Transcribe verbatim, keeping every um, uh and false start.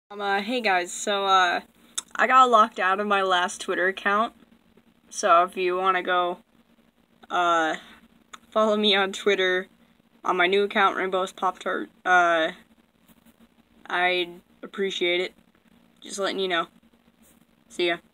Um, uh, hey guys, so, uh, I got locked out of my last Twitter account, so if you want to go, uh, follow me on Twitter, on my new account, Rainbow's Pop-Tart, uh, I'd appreciate it. Just letting you know. See ya.